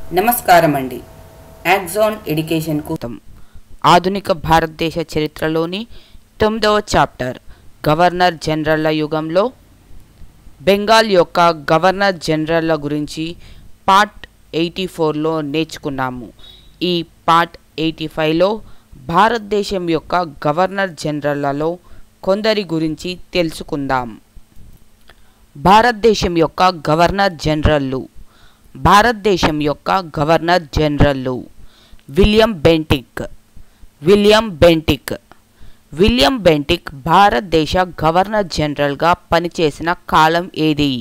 నమస్కారం అండి. Axon education కోసం ఆధునిక భారతదేశ చరిత్రలోని 9వ చాప్టర్ గవర్నర్ జనరల్ల యుగంలో బెంగాల్ యొక్క గవర్నర్ జనరల్ల గురించి పార్ట్ 84లో నేర్చుకున్నాము. ఈ పార్ట్ 85లో భారతదేశం యొక్క గవర్నర్ జనరల్లలో కొందరి గురించి తెలుసుకుందాం. భారతదేశం యొక్క గవర్నర్ జనరల్లు. భారతదేశం యొక్క గవర్నర్ జనరల్లు విలియం బెంటిక్. విలియం బెంటిక్ భారతదేశ గవర్నర్ జనరల్గా పనిచేసిన కాలం ఏది?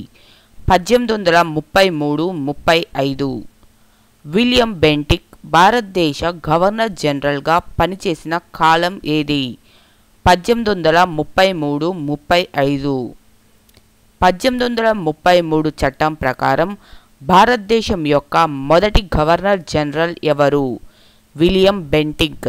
1833-35. విలియం బెంటిక్ భారతదేశ గవర్నర్ జనరల్గా పనిచేసిన కాలం ఏది? 1833-35. 1833 చట్టం ప్రకారం భారతదేశం యొక్క మొదటి గవర్నర్ జనరల్ ఎవరు? William Bentinck.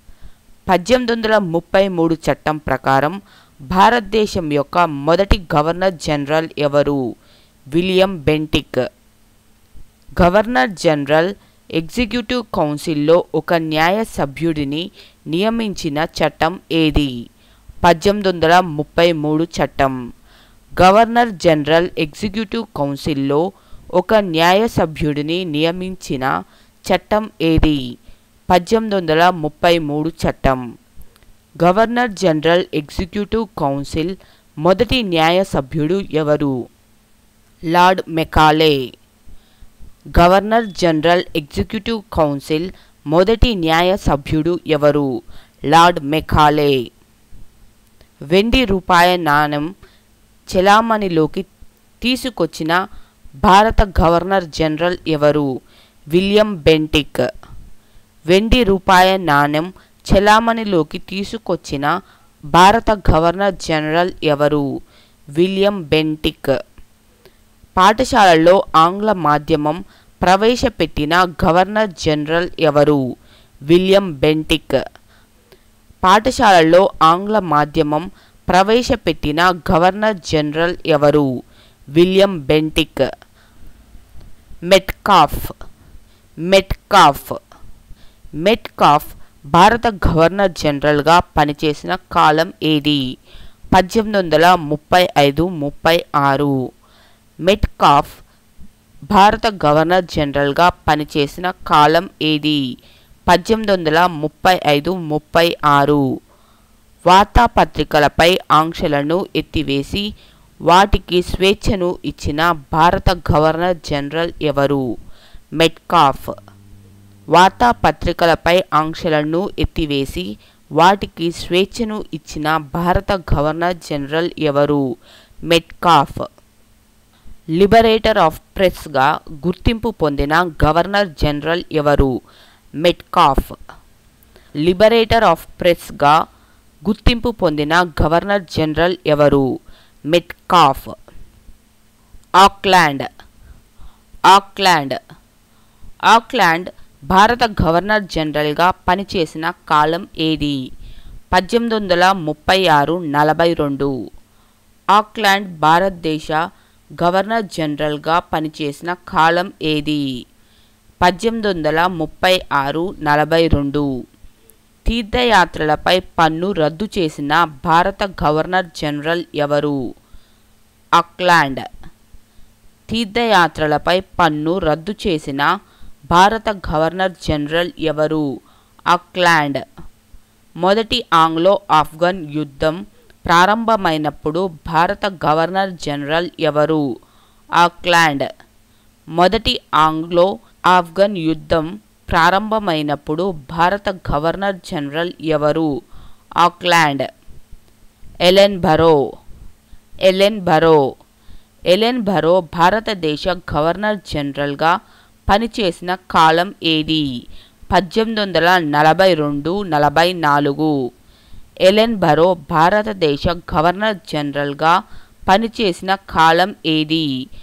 1833 చట్టం ప్రకారం భారతదేశం యొక్క మొదటి గవర్నర్ జనరల్ ఎవరు? William Bentinck. Governor general executive కౌన్సిల్లో ఒక న్యాయ సభ్యుడిని నియమించిన చట్టం ఏది? 1833 చట్టం. గవర్నర్ జనరల్ ఎగ్జిక్యూటివ్ కౌన్సిల్లో ఒక న్యాయ సభ్యుడిని నియమించిన చట్టం ఏది? 1833 చట్టం. గవర్నర్ జనరల్ ఎగ్జిక్యూటివ్ కౌన్సిల్ మొదటి న్యాయ సభ్యుడు ఎవరు? Lord Macaulay. Governor general executive council మొదటి న్యాయ సభ్యుడు ఎవరు? Lord Macaulay. వెండి రూపాయి నాణెం చెలామణిలోకి తీసుకొచ్చిన భారత గవర్నర్ జనరల్ ఎవరు? William Bentinck. వెండి రూపాయి నాణెం చెలామణిలోకి తీసుకొచ్చిన భారత గవర్నర్ జనరల్ ఎవరు? William Bentinck. పాఠశాలల్లో ఆంగ్ల మాధ్యమం ప్రవేశపెట్టిన గవర్నర్ జనరల్ ఎవరు? William Bentinck. పాఠశాలల్లో ఆంగ్ల మాధ్యమం ప్రవేశపెట్టిన గవర్నర్ జనరల్ ఎవరు? William Bentinck. మెట్కాఫ్ భారత గవర్నర్ జనరల్గా పనిచేసిన కాలం ఏది? 1835-36. మెట్కాఫ్ భారత గవర్నర్ జనరల్గా పనిచేసిన కాలం ఏది? 1835-36. వార్తాపత్రికలపై ఆంక్షలను ఎత్తివేసి వాటికి స్వేచ్ఛను ఇచ్చిన భారత గవర్నర్ జనరల్ ఎవరు? మెట్కాఫ్. వార్తాపత్రికలపై ఆంక్షలను ఎత్తివేసి వాటికి స్వేచ్ఛను ఇచ్చిన భారత గవర్నర్ జనరల్ ఎవరు? మెట్కాఫ్. లిబరేటర్ ఆఫ్ ప్రెస్గా గుర్తింపు పొందిన గవర్నర్ జనరల్ ఎవరు? మెట్కాఫ్. లిబరేటర్ ఆఫ్ ప్రెస్గా గుర్తింపు పొందిన గవర్నర్ జనరల్ ఎవరు? మెట్కాఫ్. ఆక్లాండ్ భారత గవర్నర్ జనరల్గా పనిచేసిన కాలం ఏది? 1836-42. ఆక్లాండ్ భారతదేశ గవర్నర్ జనరల్గా పనిచేసిన కాలం ఏది? 1836-42. తీర్థయాత్రలపై పన్ను రద్దు చేసిన భారత గవర్నర్ జనరల్ ఎవరు? ఆక్లాండ్. తీర్థయాత్రలపై పన్ను రద్దు చేసిన భారత గవర్నర్ జనరల్ ఎవరు? ఆక్లాండ్. మొదటి ఆంగ్లో ఆఫ్ఘన్ యుద్ధం ప్రారంభమైనప్పుడు భారత గవర్నర్ జనరల్ ఎవరు? ఆక్లాండ్. మొదటి ఆంగ్లో ఆఫ్ఘన్ యుద్ధం ప్రారంభమైనప్పుడు భారత గవర్నర్ జనరల్ ఎవరు? ఆక్లాండ్. ఎలెన్ బరో భారతదేశ గవర్నర్ జనరల్గా పనిచేసిన కాలం ఏది? 1842-44. ఎలెన్ బరో భారతదేశ గవర్నర్ జనరల్గా పనిచేసిన కాలం ఏది?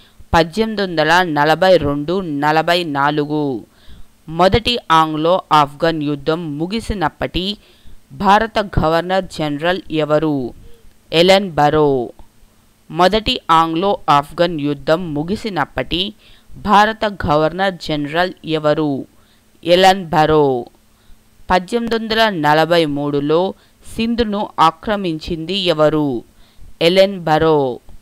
1842-44. మొదటి ఆంగ్లో ఆఫ్ఘన్ యుద్ధం ముగిసినప్పటి భారత గవర్నర్ జనరల్ ఎవరు? Ellenborough. మొదటి ఆంగ్లో ఆఫ్ఘన్ యుద్ధం ముగిసినప్పటి భారత గవర్నర్ జనరల్ ఎవరు? Ellenborough. 1843లో సింధును ఆక్రమించింది ఎవరు? Ellenborough.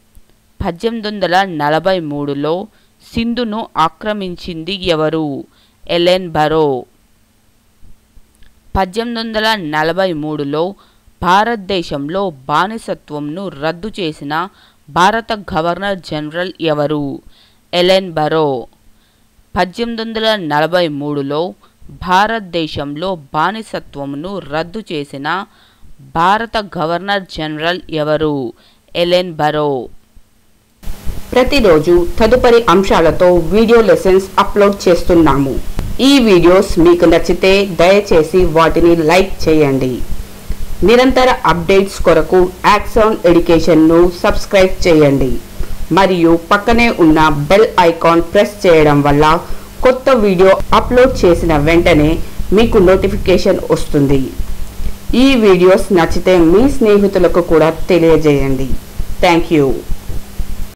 1843లో సింధును ఆక్రమించింది ఎవరు? Ellenborough. 1843లో భారతదేశంలో బానిసత్వంను రద్దు చేసిన భారత గవర్నర్ జనరల్ ఎవరు? Ellenborough. 1843లో భారతదేశంలో బానిసత్వంను రద్దు చేసిన భారత గవర్నర్ జనరల్ ఎవరు? Ellenborough. ప్రతిరోజు తదుపరి అంశాలతో వీడియో లెసన్స్ అప్లోడ్ చేస్తున్నాము. ఈ వీడియోస్ మీకు నచ్చితే దయచేసి వాటిని లైక్ చేయండి. నిరంతర అప్డేట్స్ కొరకు యాక్సాన్ ఎడ్యుకేషన్ను సబ్స్క్రైబ్ చేయండి మరియు పక్కనే ఉన్న బెల్ ఐకాన్ ప్రెస్ చేయడం వల్ల కొత్త వీడియో అప్లోడ్ చేసిన వెంటనే మీకు నోటిఫికేషన్ వస్తుంది. ఈ వీడియోస్ నచ్చితే మీ స్నేహితులకు కూడా తెలియజేయండి. Thank you.